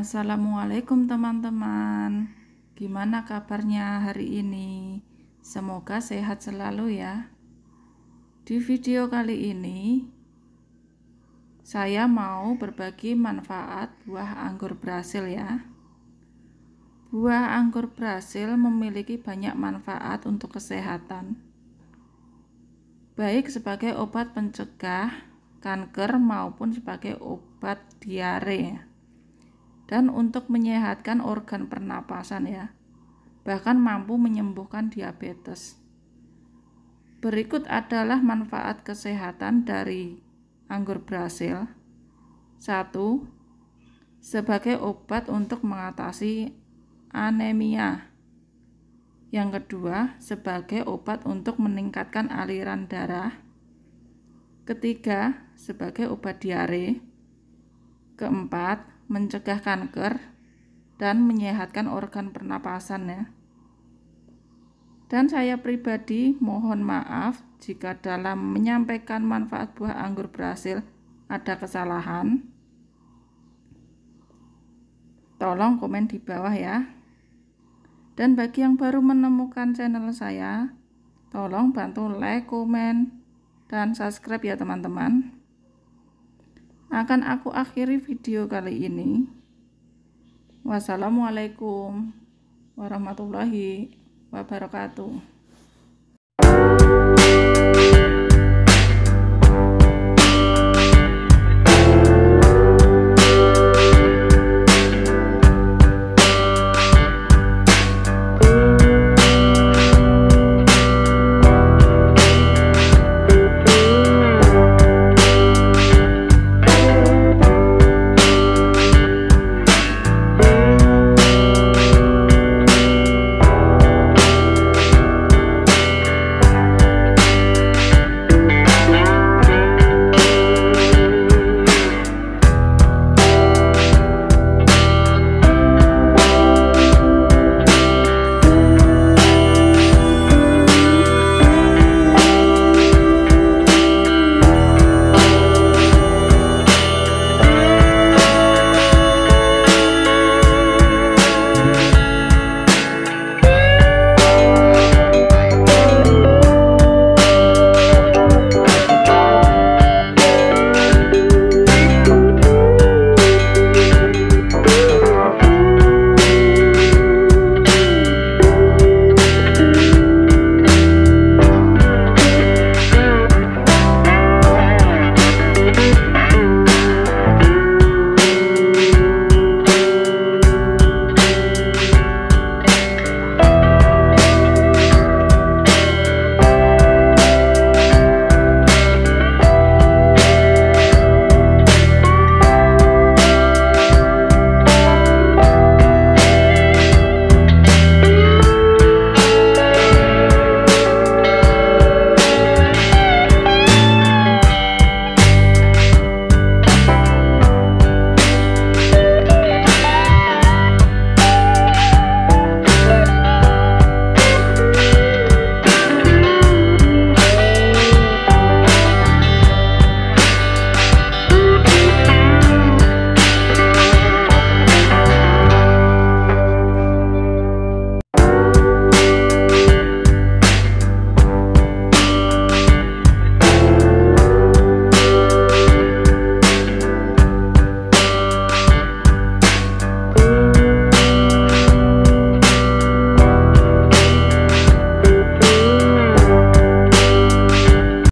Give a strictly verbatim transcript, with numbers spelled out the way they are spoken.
Assalamualaikum teman-teman. Gimana kabarnya hari ini? Semoga sehat selalu ya. Di video kali ini saya mau berbagi manfaat buah anggur Brasil ya. Buah anggur Brasil memiliki banyak manfaat untuk kesehatan, baik sebagai obat pencegah kanker maupun sebagai obat diare, dan untuk menyehatkan organ pernapasan ya, bahkan mampu menyembuhkan diabetes. Berikut adalah manfaat kesehatan dari anggur Brasil. Satu, sebagai obat untuk mengatasi anemia. Yang kedua, sebagai obat untuk meningkatkan aliran darah. Ketiga, sebagai obat diare. Keempat, mencegah kanker dan menyehatkan organ pernapasan ya. Dan saya pribadi mohon maaf jika dalam menyampaikan manfaat buah anggur Brasil ada kesalahan. Tolong komen di bawah ya. Dan bagi yang baru menemukan channel saya, tolong bantu like, komen, dan subscribe ya teman-teman. Akan aku akhiri video kali ini. Wassalamualaikum warahmatullahi wabarakatuh.